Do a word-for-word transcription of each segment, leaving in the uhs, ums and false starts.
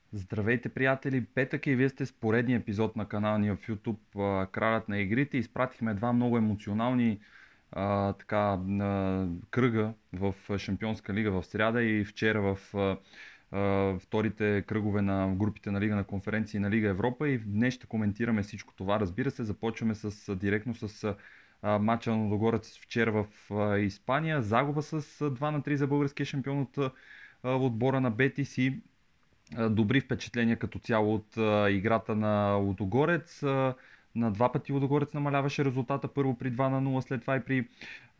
Здравейте, приятели! Петък е и вие сте с поредния епизод на канала ни в YouTube Кралят на игрите. Изпратихме два много емоционални а, така, а, кръга в Шампионска лига в сряда и вчера в а, а, вторите кръгове на групите на Лига на конференции на Лига Европа. И днес ще коментираме всичко това. Разбира се, започваме с, директно с а, матча на Лудогорец вчера в а, Испания. Загуба с а, два на три за българския шампион от а, отбора на Бетис и добри впечатления като цяло от а, играта на Лудогорец. А, на два пъти Лудогорец намаляваше резултата. Първо при два на нула, след това и при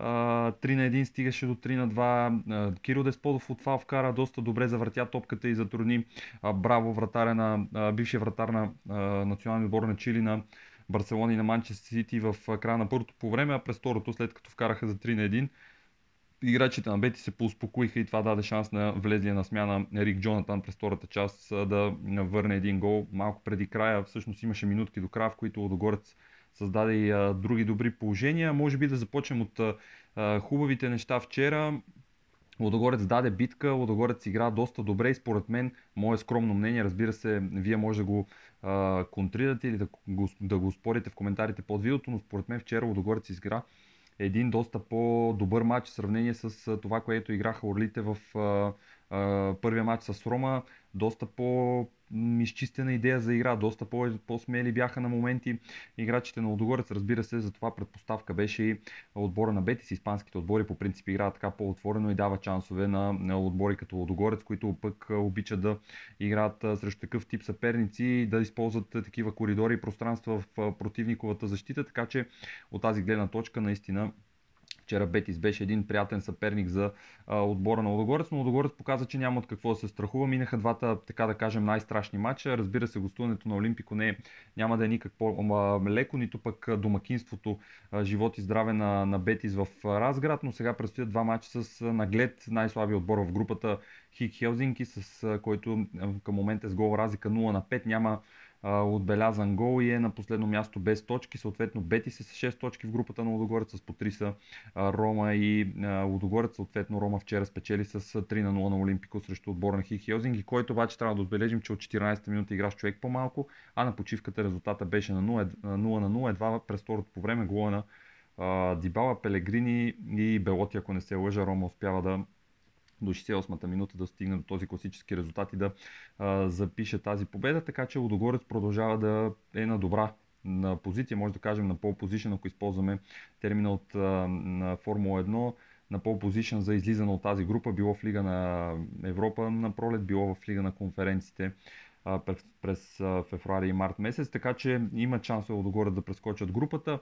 а, три на един стигаше до три на два. А, Кирил Десподов от това вкара доста добре, завъртя топката и затрудни а, браво вратаря на а, бившия вратар на а, националния отбор на Чили на Барселона и на Манчестър Сити в а, края на първото по време, а през второто, след като вкараха за три на един, играчите на Бети се поуспокоиха и това даде шанс на влезлия на смяна Рик Джонатан през втората част да върне един гол. Малко преди края, всъщност имаше минутки до края, в които Лудогорец създаде и а, други добри положения. Може би да започнем от а, хубавите неща вчера. Лудогорец даде битка, Лудогорец игра доста добре и според мен, мое скромно мнение, разбира се, вие може да го а, контрирате или да го, да го спорите в коментарите под видеото, но според мен вчера Лудогорец изгра един доста по-добър матч в сравнение с това, което играха Орлите в а, а, първия матч с Рома. Доста по-изчистена идея за игра, доста по-смели бяха на моменти играчите на Лудогорец. Разбира се, за това предпоставка беше и отбора на Бетис. Испанските отбори по принцип играят така по-отворено и дава шансове на, на отбори като Лудогорец, които пък обичат да играят срещу такъв тип съперници и да използват такива коридори и пространства в противниковата защита. Така че от тази гледна точка наистина вчера Бетис беше един приятен съперник за а, отбора на Лудогорец, но Лудогорец показа, че няма от какво да се страхува. Минаха двата, така да кажем, най-страшни матча. Разбира се, гостуването на Олимпико не е, няма да е никак по-леко, нито пък домакинството, а, живот и здраве на, на Бетис в Разград, но сега предстоят два матча с наглед най-слабия отбор в групата Хик Хелзинки, с а, който към момента е с гол разлика нула на пет. Няма отбелязан гол и е на последно място без точки. Съответно Бетис е с шест точки в групата на Лудогорец, с по три са Рома и Лудогорец. Съответно Рома вчера спечели с три на нула на Олимпико срещу отбора на Хик Хелзинги, който обаче трябва да отбележим, че от четиринадесета минута игра с човек по-малко, а на почивката резултата беше на нула на нула. Едва през второто по време гола на Дибала, Пелегрини и Белоти, ако не се лъжа, Рома успява да до шейсет и осмата минута да стигне до този класически резултат и да а, запише тази победа, така че Лудогорец продължава да е на добра на позиция, може да кажем на pole position, ако използваме термина от а, на Формула едно, на pole position за излизане от тази група, било в Лига на Европа на пролет, било в Лига на конференциите през, през февруари и март месец, така че има шансове Лудогорец да прескочат групата.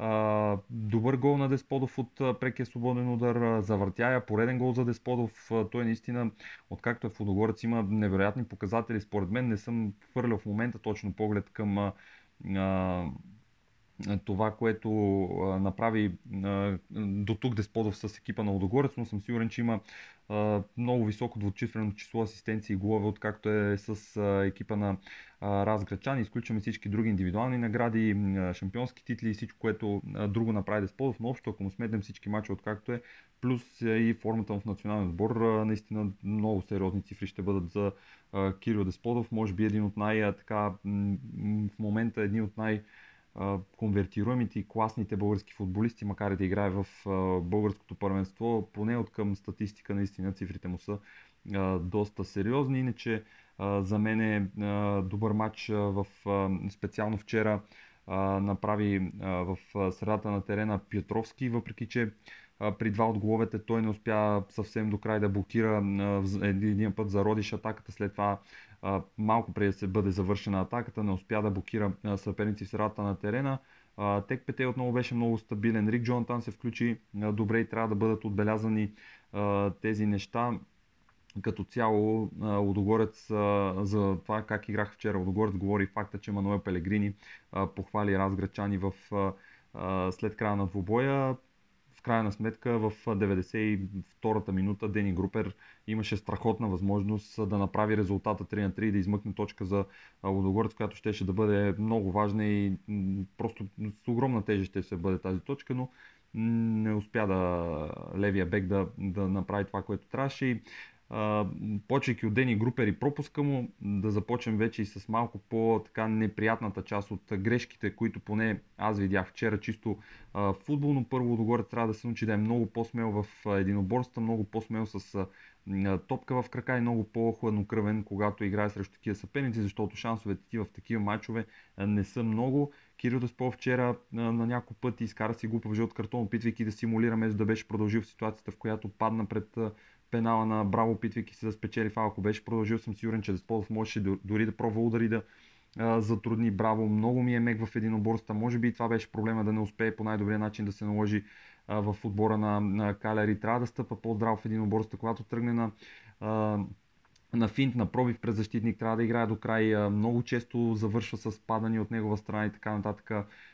А, добър гол на Десподов от прекия свободен удар, завъртяя, пореден гол за Десподов. Той наистина, откакто е в Лудогорец, има невероятни показатели. Според мен не съм хвърлял в момента точно поглед към а, това, което а, направи а, до тук Десподов с екипа на Лудогорец, но съм сигурен, че има а, много високо двуцифрено число асистенции и голове, откакто е с а, екипа на а, Разградчани. Изключваме всички други индивидуални награди, а, шампионски титли и всичко, което а, друго направи Десподов, но общо, ако му сметнем всички мачове, откакто е, плюс а, и формата му в национален отбор, а, наистина много сериозни цифри ще бъдат за а, Кирил Десподов. Може би един от най- а, така, м- в момента един от най- конвертируемите и класните български футболисти, макар и да играе в българското първенство, поне от към статистика наистина цифрите му са доста сериозни. Иначе за мен е добър матч в, специално вчера направи в средата на терена Петровски, въпреки че при два от головете той не успя съвсем до край да блокира един път зародиш атаката, след това малко преди да се бъде завършена атаката, не успя да блокира съперници в средата на терена. Тек Пете отново беше много стабилен. Рик Джонатан се включи добре и трябва да бъдат отбелязани тези неща. Като цяло Лудогорец, за това как играх вчера Лудогорец, говори факта, че Мануел Пелегрини похвали разграчани в, след края на двубоя. В крайна сметка в деветдесет и втората минута Дени Групер имаше страхотна възможност да направи резултата три на три и да измъкне точка за Лудогорец, която щеше да бъде много важна и просто с огромна тежест ще се бъде тази точка, но не успя да левия бек да, да направи това, което трябваше. почвайки от Дени Групер и пропуска му, да започнем вече и с малко по-така неприятната част от грешките, които поне аз видях вчера чисто а, футболно. Първо Лудогорец трябва да се научи да е много по-смел в единоборствата, много по-смел с а, топка в крака и много по-хладнокръвен, когато играе срещу такива съперници, защото шансовете ти в такива мачове а, не са много. Кирил Даспол вчера а, на няколко пъти изкара си глупав жълт картон, опитвайки да симулира, за да беше продължил в ситуацията, в която падна пред а, пенала на Браво, опитвайки се да спечели фал. Ако беше продължил, съм сигурен, че Десполов можеше дори да пробва удари да а, затрудни Браво. Много ми е мек в единоборствата. Може би и това беше проблема, да не успее по най-добрия начин да се наложи а, в отбора на, на Каляри. Трябва да стъпа по-здраво в единоборствата, когато тръгне на а, на финт, на пробив през защитник, трябва да играе до край. Много често завършва с падани от негова страна и така нататък.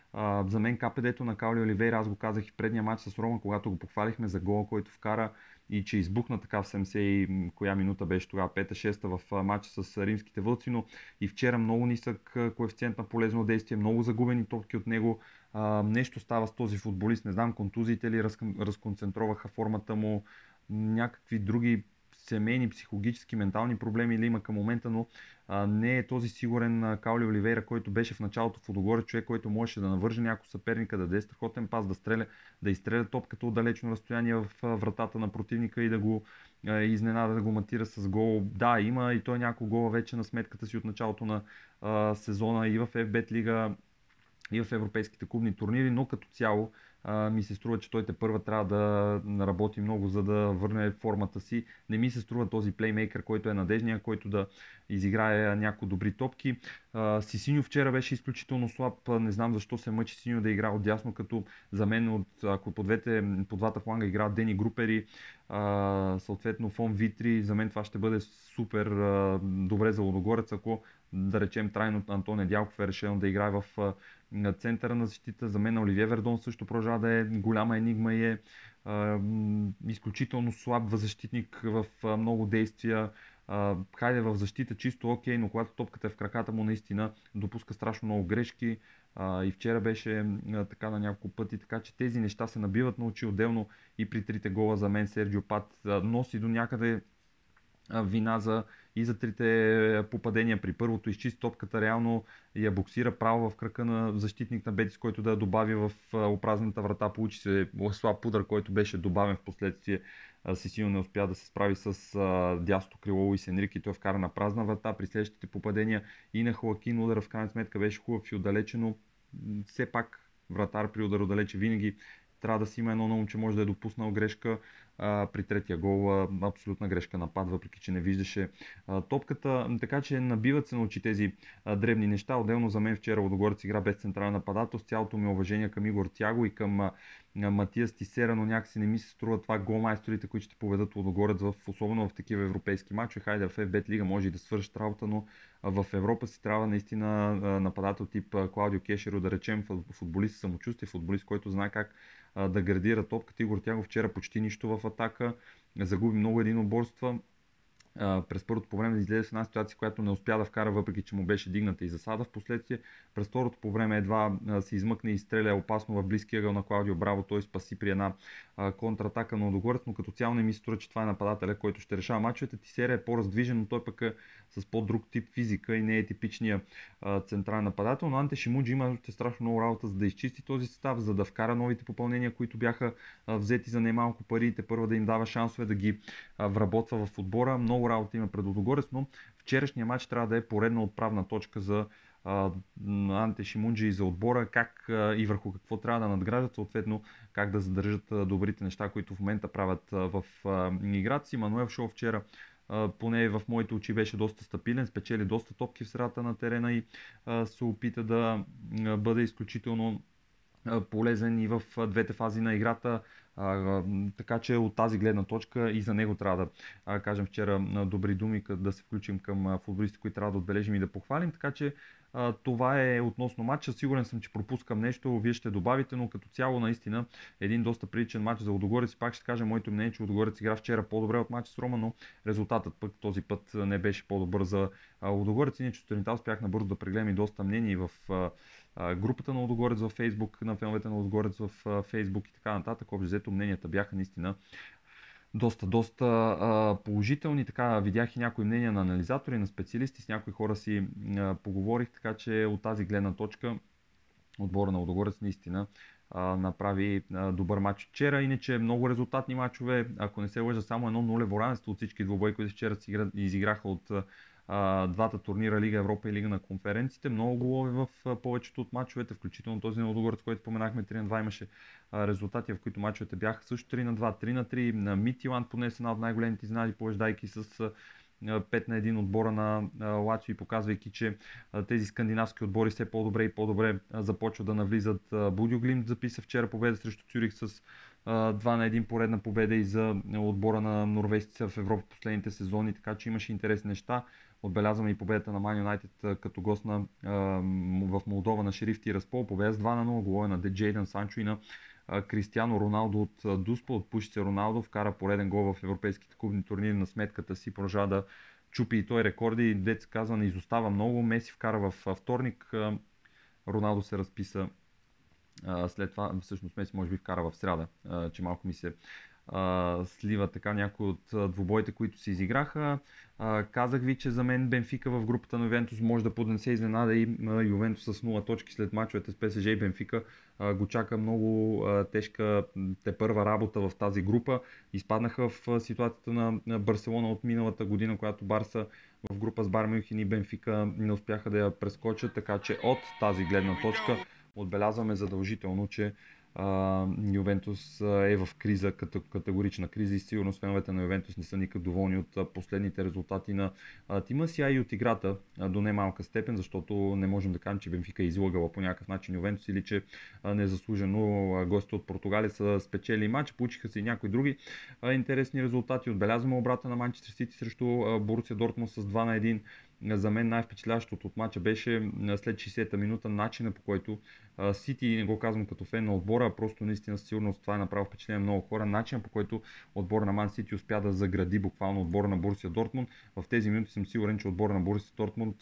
За мен КПД-то на Каули Оливейра, аз го казах и в предния матч с Рома, когато го похвалихме за гола, който вкара и че избухна така в седемдесет и коя минута беше тогава, пета-шеста в матча с римските вълци, но и вчера много нисък коефициент на полезно действие, много загубени топки от него. Нещо става с този футболист, не знам, контузиите ли разконцентроваха формата му, някакви други семейни, психологически, ментални проблеми или има към момента, но а, не е този сигурен а, Каули Оливейра, който беше в началото в Лудогорец, човек, който можеше да навърже някой съперника, да даде страхотен пас, да стреля, да изстреля топката от далечно разстояние в а, вратата на противника и да го а, изненада, да го матира с гол. Да, има и той няколко гола вече на сметката си от началото на а, сезона и в Еф Бет лига, и в европейските клубни турнири, но като цяло а, ми се струва, че той те първа трябва да работи много, за да върне формата си. Не ми се струва този плеймейкър, който е надежния, който да изиграе някои добри топки. А, Сисиньо вчера беше изключително слаб. Не знам защо се мъчи Сисиньо да игра отдясно, като за мен, от, ако по, двете, по двата фланга играят Дени Групери, а, съответно Фон Витри, за мен това ще бъде супер а, добре за Лудогорец, ако да речем трайно Антон Недялков е решено да играе в на центъра на защита. За мен Оливие Вердон също продължава да е голяма енигма и е а, изключително слаб защитник в а, много действия. А, хайде в защита чисто окей, но когато топката е в краката му, наистина допуска страшно много грешки. А, и вчера беше а, така на няколко пъти, така че тези неща се набиват на очи. Отделно и при трите гола за мен Серджио Пат а, носи до някъде вина за и за трите попадения. При първото изчисти топката, реално я боксира право в кръка на защитник на Бетис, който да я добави в опразната врата. Получи се слаб удар, който беше добавен в последствие. Сисиньо не успя да се справи с дясното крило Луис Енрике и той вкара на празна врата. При следващите попадения и на Хоакин удара в крайна сметка беше хубав и отдалече, но все пак вратар при удар отдалече винаги трябва да си има едно на ум, че може да е допуснал грешка. А, при третия гол а, абсолютна грешка напад, въпреки че не виждаше а, топката. Така че набиват се на очи тези а, дребни неща. Отделно за мен вчера Лудогорец игра без централен нападател. С цялото ми уважение към Игор Тяго и към а, Матиас Тисера, но някакси не ми се струва това голмайсторите, които ще поведат Лудогорец, в, особено в такива европейски мачове. Хайде в Еф Бет лига може и да свършат работа, но в Европа си трябва наистина нападател тип Клаудио Кешеро, да речем, футболист самочувствие, футболист, който знае как да градира топката. Игор Тягов вчера почти нищо в атака, загуби много единоборства. През първото по време да излезе в една ситуация, която не успя да вкара, въпреки че му беше дигната и засада. Впоследствие през второто по време едва се измъкне и стреля опасно в близкия ъгъл на Клаудио Браво. Той спаси при една контратака на Лудогорец, но като цяло не ми се струва, че това е нападателя, който ще решава мачовете. Тисера е по-раздвижен, но той пък е с по-друг тип физика и не е типичния централен нападател. Но Анте Шимуджи има страшно много работа, за да изчисти този състав, за да вкара новите попълнения, които бяха взети за немалко пари, те първа да им дава шансове да ги вработва в отбора. Много работа има пред Лудогорец, но вчерашния матч трябва да е поредна отправна точка за Анте Шимунджи и за отбора, как и върху какво трябва да надграждат, съответно как да задържат добрите неща, които в момента правят в играта си. Мануел Шоу вчера, поне в моите очи, беше доста стабилен, спечели доста топки в средата на терена и се опита да бъде изключително полезен и в двете фази на играта. А, така че от тази гледна точка и за него трябва да а, кажем вчера добри думи, да се включим към футболисти, които трябва да отбележим и да похвалим. Така че а, това е относно матча. Сигурен съм, че пропускам нещо, вие ще добавите, но като цяло наистина един доста приличен матч за Лудогорец. Пак ще кажа моето мнение, че Лудогорец игра вчера по-добре от матча с Рома, но резултатът пък този път не беше по-добър за Лудогорец. Иначе сутринта успях набързо да прегледам и доста мнения в групата на Лудогорец във Фейсбук, на феновете на Лудогорец в Фейсбук и така нататък. Общо взето мненията бяха наистина доста, доста а, положителни. Така видях и някои мнения на анализатори, на специалисти, с някои хора си а, поговорих, така че от тази гледна точка отбора на Лудогорец наистина а, направи а, добър матч вчера. Иначе много резултатни матчове, ако не се лъжа, само едно нулево равенство от всички двубои, които вчера си игра- изиграха от а, двата турнира Лига Европа и Лига на конференциите. Много голове в а, повечето от матчовете, включително този на Лудогорец, който споменахме, три на два имаше а, резултати, в които матчовете бяха също три на два, три на три. На Митиланд понесе една от най-големите изненади, побеждайки с а, пет на един отбора на а, Лацио и показвайки, че а, тези скандинавски отбори все по-добре и по-добре а, започват да навлизат. Будиоглимт записа вчера победа срещу Цюрих с а, два на един, поредна победа и за отбора на норвежците в Европа в последните сезони, така че имаше интересни неща. Отбелязваме и победата на Man United като гост на, а, в Молдова на Шериф Тираспол. Победа с два на нула, голове на Джейдън Санчо и на а, Кристиано Роналдо от а, Дуспа. Отпуши се Роналдо, вкара пореден гол в европейските клубни турнири на сметката си, продължава да чупи и той рекорди. Дет казва, не изостава много. Меси вкара в а, вторник, а, Роналдо се разписа а, след това, всъщност Меси може би вкара в сряда, а, че малко ми се а, слива така някои от а, двубоите, които се изиграха. А, казах ви, че за мен Бенфика в групата на Ювентус може да поднесе изненада и а, Ювентус с нула точки след мачовете с ПСЖ и Бенфика. А, го чака много а, тежка тепърва работа в тази група. Изпаднаха в а, ситуацията на, на Барселона от миналата година, когато Барса в група с Бар Мюнхен и Бенфика не успяха да я прескочат, така че от тази гледна точка отбелязваме задължително, че а, Ювентус е в криза, като категорична криза и сигурно феновете на Ювентус не са никак доволни от а, последните резултати на а, тима си, а и от играта а, до немалка степен, защото не можем да кажем, че Бенфика е излъгала по някакъв начин Ювентус или че а, незаслужено а, гостите от Португалия са спечели матч. Получиха се и някои други а, интересни резултати. Отбелязваме обрата на Манчестър Сити срещу а, Борусия Дортмунд с два на един. За мен най-впечатляващото от матча беше след шейсета минута начина, по който Сити, не го казвам като фен на отбора, а просто наистина със сигурност това е направо впечатление много хора, начинът, по който отбора на Ман Сити успя да загради буквално отбора на Борусия Дортмунд. В тези минути съм сигурен, че отбора на Борусия Дортмунд,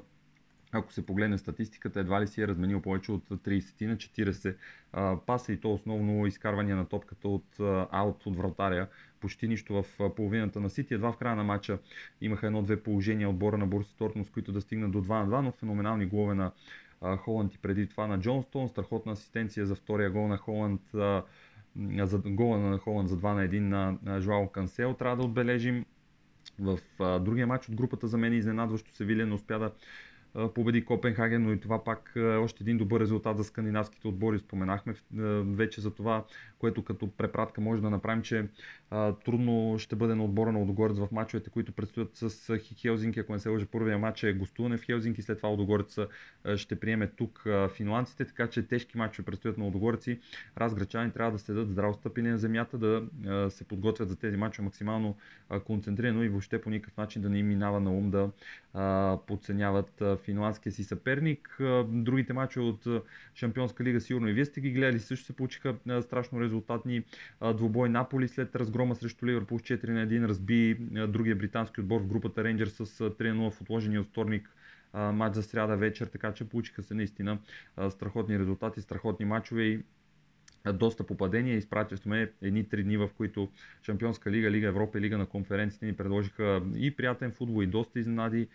ако се погледне статистиката, едва ли си е разменил повече от трийсет на четирийсет а, паса и то основно изкарвания на топката от а, аут от вратаря. Почти нищо в а, половината на Сити. Едва в края на матча имаха едно-две положения отбора на Борусия Дортмунд, с които да стигнат до два на два, но феноменални голове на а, Холанд и преди това на Джонстон. Страхотна асистенция за втория гол на Холанд, а, за гола на Холанд за два на един на, на Жуао Кансел. Трябва да отбележим в а, другия матч от групата, за мен изненадващо Севилия не успя да победи Копенхаген, но и това пак е още един добър резултат за скандинавските отбори. Споменахме вече за това, което като препратка може да направим, че а, трудно ще бъде на отбора на Лудогорец в мачовете, които предстоят с Хелзинки. Ако не се лъжа, първия матч е гостуване в Хелзинки, след това Лудогорец ще приеме тук финландците, така че тежки мачове предстоят на Лудогорец и разграчани трябва да следят здраво стъпени на земята, да а, се подготвят за тези мачове максимално а, концентрирано и въобще по никакъв начин да не им минава на ум да а, подценяват финландския си съперник. Другите мачове от Шампионска лига сигурно и вие сте ги гледали. Също се получиха страшно резултатни. Двубой Наполи след разгрома срещу Ливърпул с четири на един разби другия британски отбор в групата Рейнджърс с три на нула в отложения от вторник матч за сряда вечер, така че получиха се наистина страхотни резултати, страхотни мачове и доста попадения. Изпратихме едни три дни, в които Шампионска лига, Лига Европа и Лига на конференциите ни предложиха и приятен футбол, и доста изненади,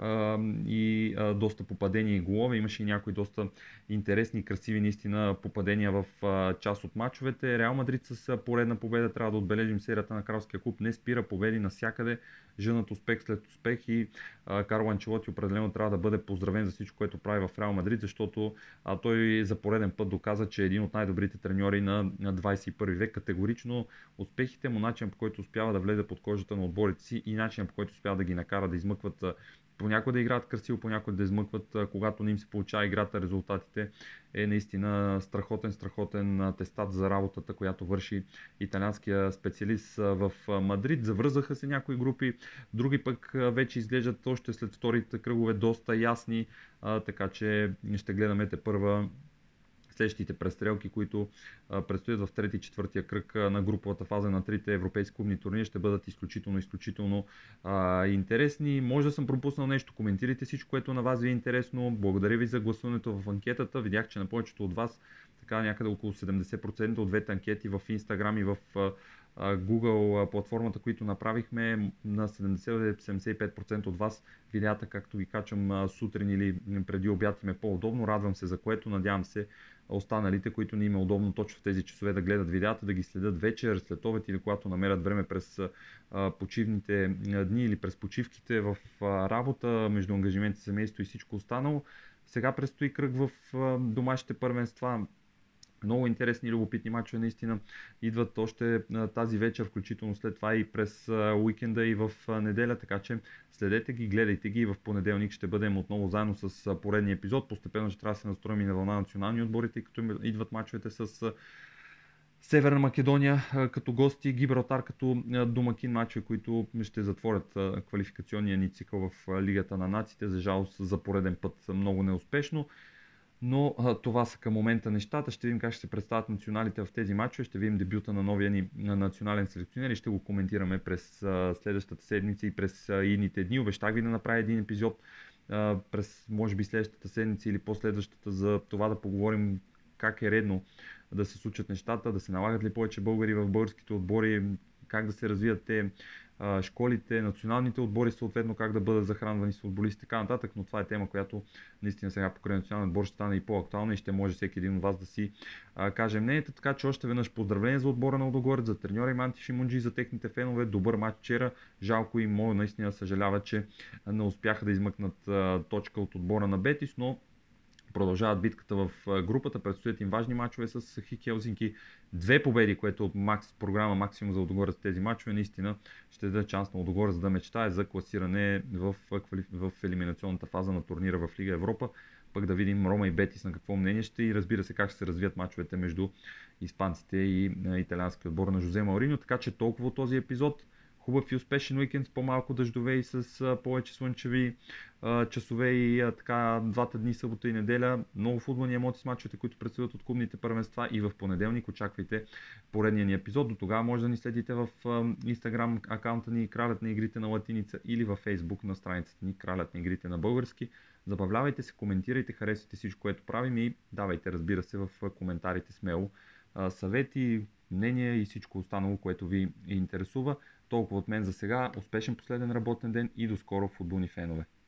и доста попадения и голове. Имаше и някои доста интересни и красиви наистина попадения в част от мачовете. Реал Мадрид с поредна победа, трябва да отбележим серията на Кралския клуб, не спира победи навсякъде, женат успех след успех и Карло Анчелоти определено трябва да бъде поздравен за всичко, което прави в Реал Мадрид, защото той за пореден път доказа, че е един от най-добрите треньори на двадесет и първи век. Категорично успехите му, начин по който успява да влезе под кожата на отборите си и начин по който успява да ги накара да измъкват, понякога да играят красиво, понякога да измъкват, когато не им се получава играта, резултатите, е наистина страхотен, страхотен атестат за работата, която върши италианския специалист в Мадрид. Завързаха се някои групи, други пък вече изглеждат още след вторите кръгове доста ясни, така че ще гледаме те първа следващите престрелки, които а, предстоят в трети и четвъртия кръг а, на груповата фаза на трите европейски клубни турнири, ще бъдат изключително, изключително а, интересни. Може да съм пропуснал нещо, коментирайте всичко, което на вас ви е интересно. Благодаря ви за гласуването в анкетата. Видях, че на повечето от вас, така някъде около седемдесет процента от двете анкети в Instagram и в Google платформата, които направихме, на седемдесет до седемдесет и пет процента от вас видеята, както ги качвам сутрин или преди обяд, им е по-удобно. Радвам се за което, надявам се останалите, които не им е удобно точно в тези часове да гледат видеята, да ги следят вечер, след обед или когато намерят време през а, почивните дни или през почивките в а, работа, между ангажименти, семейство и всичко останало. Сега предстои кръг в а, домашните първенства. Много интересни и любопитни мачове наистина идват още тази вечер, включително след това и през уикенда и в неделя, така че следете ги, гледайте ги и в понеделник ще бъдем отново заедно с поредния епизод. Постепенно ще трябва да се настроим и на вълна национални отбори, тъй като идват мачовете с Северна Македония като гости, Гибралтар като домакин, мачове, които ще затворят квалификационния ни цикъл в Лигата на нациите, за жалост за пореден път много неуспешно. Но а, това са към момента нещата. Ще видим как ще се представят националите в тези матчове. Ще видим дебюта на новия ни на национален селекционер и ще го коментираме през а, следващата седмица и през а, идните дни. Обещах ви да направя един епизод а, през може би следващата седмица или последващата за това да поговорим как е редно да се случат нещата, да се налагат ли повече българи в българските отбори, как да се развият те школите, националните отбори, съответно как да бъдат захранвани с футболисти и така нататък, но това е тема, която наистина сега покрай националния отбор ще стане и по-актуална и ще може всеки един от вас да си а, каже мнението. Така че още веднъж поздравление за отбора на Лудогорец, за треньора Манти Шимунджи, за техните фенове. Добър матч вчера. Жалко и мога наистина съжалява, че не успяха да измъкнат а, точка от отбора на Бетис, но продължават битката в групата, предстоят им важни мачове с Хик Хелзинки. Две победи, което макс, програма максимум за Лудогорец тези мачове, наистина ще даде шанс на Лудогорец да мечтае за класиране в, в елиминационната фаза на турнира в Лига Европа. Пък да видим Рома и Бетис на какво мнение ще и разбира се как ще се развият мачовете между испанците и италианския отбор на Жозе Мауриньо. Така че толкова от този епизод. Хубав и успешен уикенд с по-малко дъждове и с а, повече слънчеви а, часове и а, така двата дни, събота и неделя. Много футболни емоции с мачовете, които предстоят от клубните първенства и в понеделник очаквайте поредния ни епизод. До тогава може да ни следите в Instagram акаунта ни Кралят на игрите на латиница или във Facebook на страницата ни Кралят на игрите на български. Забавлявайте се, коментирайте, харесвайте всичко, което правим и давайте, разбира се, в коментарите смело съвети, мнения и всичко останало, което ви интересува. Толкова от мен за сега. Успешен последен работен ден и до скоро, футболни фенове!